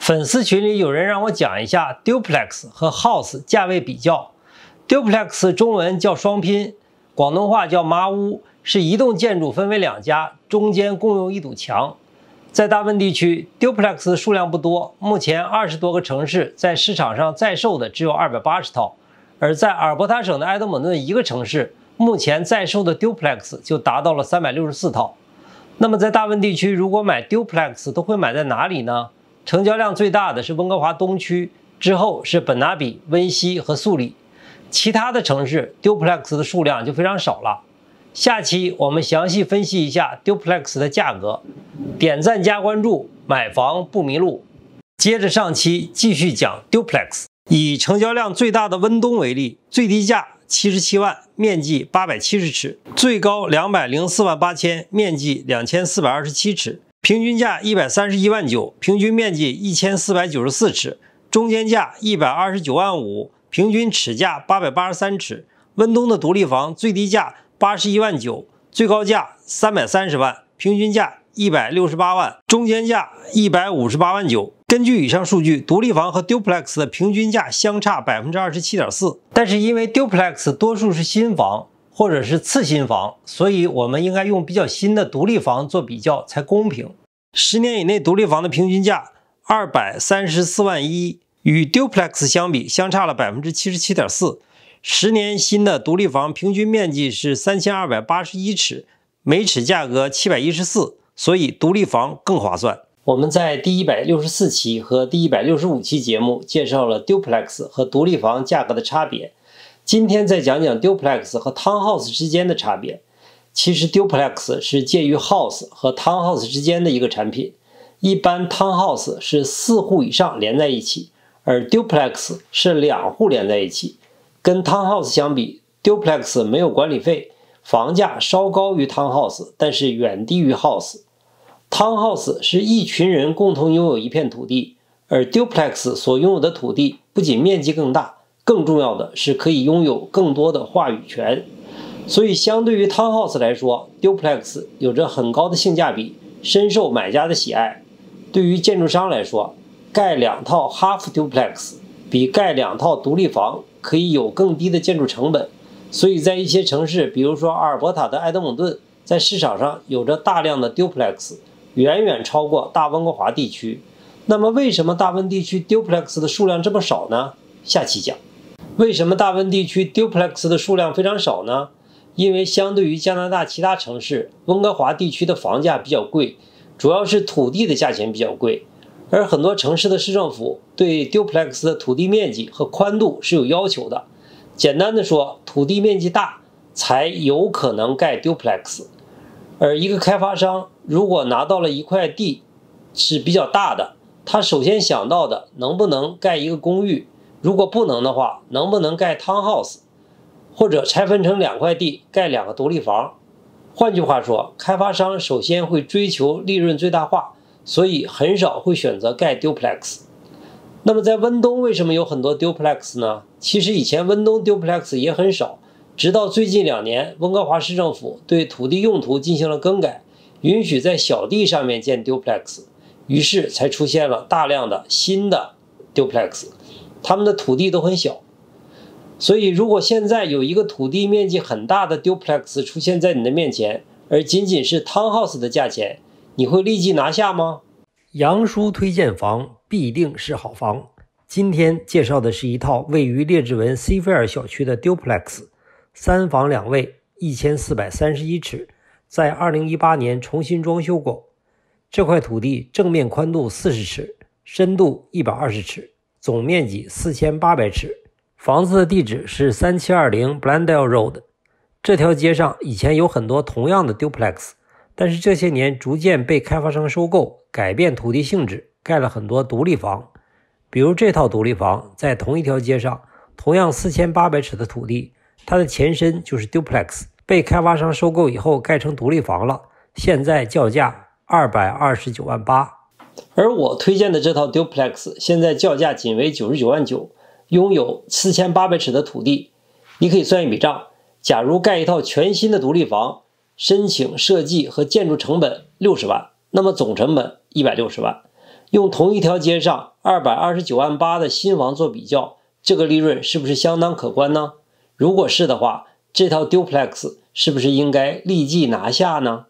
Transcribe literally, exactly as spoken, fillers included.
粉丝群里有人让我讲一下 Duplex 和 House 价位比较。Duplex 中文叫双拼，广东话叫麻屋，是一栋建筑分为两家，中间共用一堵墙。在大温地区 ，Duplex 数量不多，目前二十多个城市在市场上在售的只有二百八十套，而在阿尔伯塔省的埃德蒙顿一个城市，目前在售的 Duplex 就达到了三百六十四套。那么在大温地区，如果买 Duplex 都会买在哪里呢？成交量最大的是温哥华东区，之后是本拿比、温西和素里，其他的城市 Duplex 的数量就非常少了。下期我们详细分析一下 Duplex 的价格，点赞加关注，买房不迷路。接着上期继续讲 Duplex， 以成交量最大的温东为例，最低价七十七万，面积八百七十尺，最高两百零四万八千，面积两千四百二十七尺。平均价一百三十一万九，平均面积一千四百九十四尺，中间价一百二十九万五，平均尺价八百八十三尺。温东的独立房最低价八十一万九，最高价三百三十万，平均价一百六十八万，中间价一百五十八万九。根据以上数据，独立房和 Duplex 的平均价相差 百分之二十七点四， 但是因为 Duplex 多数是新房或者是次新房，所以我们应该用比较新的独立房做比较才公平。十年以内独立房的平均价二百三十四万一，与 Duplex 相比相差了 百分之七十七点四。十年新的独立房平均面积是三千二百八十一尺，每尺价格七百一十四，所以独立房更划算。我们在第一百六十四期和第一百六十五期节目介绍了 Duplex 和独立房价格的差别，今天再讲讲 Duplex 和 Townhouse 之间的差别。其实 Duplex 是介于 House 和 Townhouse 之间的一个产品，一般 Townhouse 是四户以上连在一起，而 Duplex 是两户连在一起。跟 Townhouse 相比， Duplex 没有管理费，房价稍高于 Townhouse， 但是远低于 House。 Townhouse 是一群人共同拥有一片土地，而 Duplex 所拥有的土地不仅面积更大，更重要的是可以拥有更多的话语权。所以相对于 Townhouse 来说， Duplex 有着很高的性价比，深受买家的喜爱。对于建筑商来说，盖两套 Half Duplex 比盖两套独立房可以有更低的建筑成本，所以在一些城市，比如说阿尔伯塔的埃德蒙顿，在市场上有着大量的 Duplex， 远远超过大温哥华地区。那么为什么大温地区 Duplex 的数量这么少呢？下期讲。为什么大温地区 Duplex 的数量非常少呢？因为相对于加拿大其他城市，温哥华地区的房价比较贵，主要是土地的价钱比较贵，而很多城市的市政府对 Duplex 的土地面积和宽度是有要求的。简单的说，土地面积大才有可能盖 Duplex。而一个开发商如果拿到了一块地是比较大的，他首先想到的能不能盖一个公寓，如果不能的话，能不能盖 Townhouse，或者拆分成两块地盖两个独立房。换句话说，开发商首先会追求利润最大化，所以很少会选择盖 Duplex。 那么在温东为什么有很多 Duplex 呢？其实以前温东 Duplex 也很少，直到最近两年温哥华市政府对土地用途进行了更改，允许在小地上面建 Duplex， 于是才出现了大量的新的 Duplex， 他们的土地都很小。所以如果现在有一个土地面积很大的 Duplex 出现在你的面前，而仅仅是 Townhouse 的价钱，你会立即拿下吗？杨叔推荐房必定是好房。今天介绍的是一套位于列治文 C 菲尔小区的 Duplex， 三房两卫，一千四百三十一尺，在二零一八年重新装修过。这块土地正面宽度四十尺，深度一百二十尺，总面积四千八百尺。房子的地址是三七二零 Blandale Road。 这条街上以前有很多同样的 Duplex， 但是这些年逐渐被开发商收购，改变土地性质，盖了很多独立房。比如这套独立房在同一条街上，同样四千八百尺的土地，它的前身就是 Duplex， 被开发商收购以后盖成独立房了，现在叫价二百二十九万八。而我推荐的这套 Duplex 现在叫价仅为九十九万九，拥有四千八百尺的土地。你可以算一笔账，假如盖一套全新的独立房，申请设计和建筑成本六十万，那么总成本一百六十万。 用同一条街上二百二十九万八的新房做比较，这个利润是不是相当可观呢？如果是的话，这套 Duplex 是不是应该立即拿下呢？